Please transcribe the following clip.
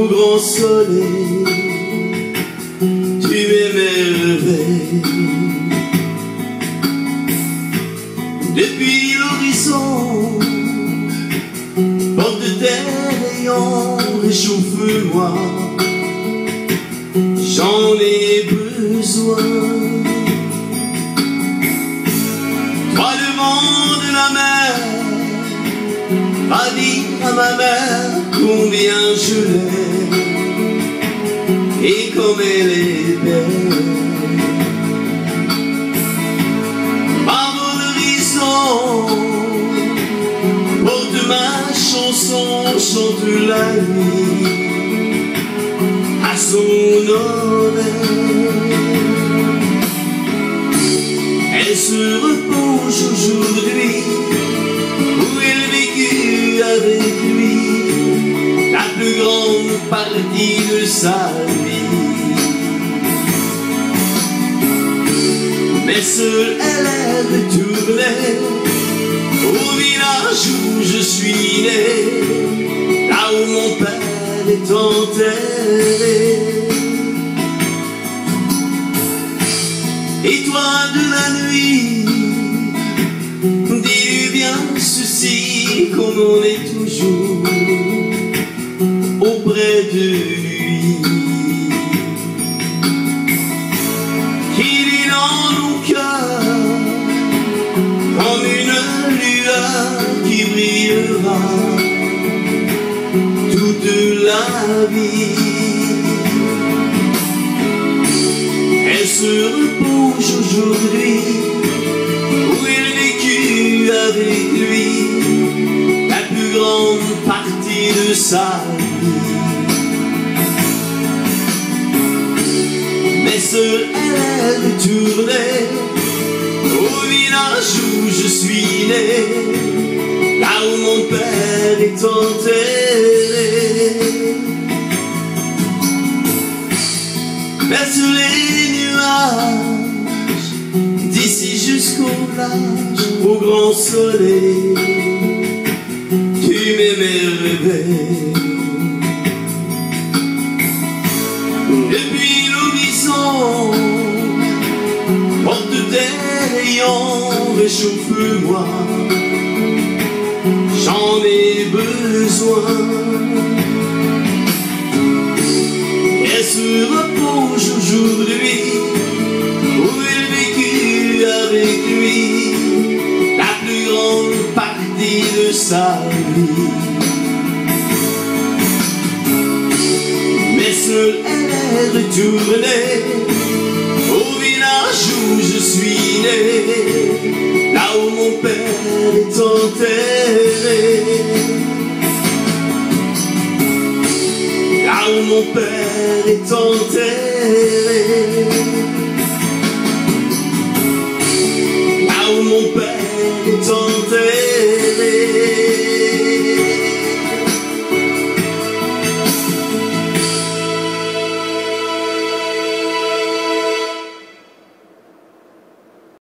au grand soleil, tu m'émerveilles. Depuis l'horizon, porte tes rayons, réchauffe-moi, j'en ai besoin. Toi devant de la mer, va dire à ma mère combien je l'aime et comme elle est belle. Par l'horizon, porte ma chanson, chante la nuit à son oreille. Elle se repose aujourd'hui où elle vécut avec lui la plus grande partie de sa vie. Mais seule elle est retournée au village où je suis né, là où mon père est enterré. Étoile de la nuit, dis-lui bien ceci, comme on est toujours auprès de lui. Qu'il est dans nos cœurs comme une lueur qui brillera toute la vie. Elle se repose aujourd'hui où il vécut avec lui la plus grande partie de sa vie. Mais seule elle est retournée au village où je suis né, là où mon père est enterré. Mais sur les nuages, d'ici jusqu'au large, au grand soleil, tu m'émerveilles. Depuis l'horizon, porte tes rayons, réchauffe-moi, j'en ai besoin. Elle se repose aujourd'hui où il vécut avec lui la plus grande partie de sa vie. Mais seule elle est retournée au village où je suis né, là où mon père est enterré. Là où mon père est enterré.